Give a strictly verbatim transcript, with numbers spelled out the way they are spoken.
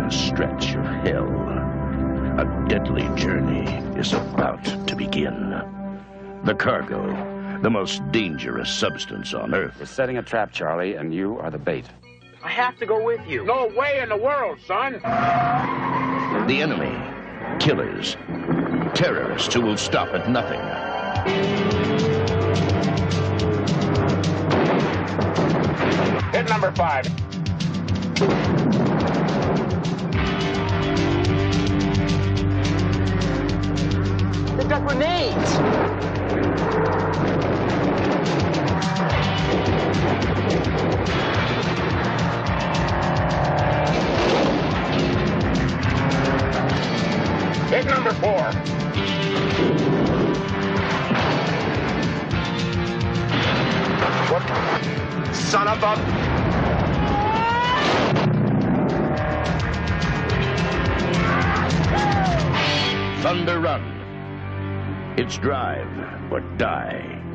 long stretch of hell. A deadly journey is about to begin. The cargo, the most dangerous substance on Earth. We're setting a trap, Charlie, and you are the bait. I have to go with you. No way in the world, son. The enemy, killers, terrorists who will stop at nothing. Hit number five. They've got grenades. Hit number four. What? Son of a... Thunder Run. It's drive or die.